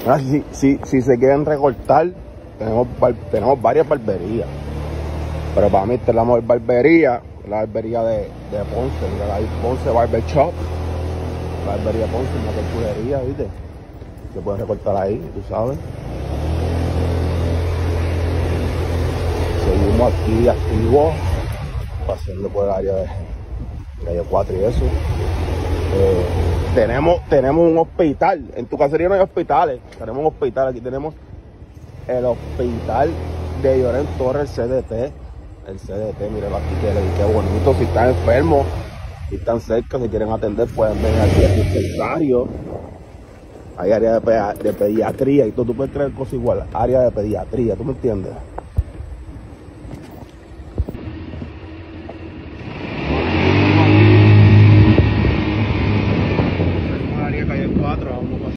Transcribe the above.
Ah, si se quieren recortar, tenemos varias barberías. Pero para mí esta es la mejor barbería, la barbería de Ponce, mira, la Ponce Barber Shop. La barbería Ponce, una perfumería, ¿viste? Se pueden recortar ahí, tú sabes. Seguimos aquí activos, paseando por el área de calle 4 y eso. Tenemos un hospital. En tu casería no hay hospitales. Tenemos un hospital. Aquí tenemos el hospital de Llorén Torres, el CDT. El CDT, míralo aquí, qué bonito. Si están enfermos, si están cerca, si quieren atender, pueden venir aquí al dispensario. Hay área de pediatría y todo. Tú puedes traer cosas igual. Área de pediatría, ¿tú me entiendes?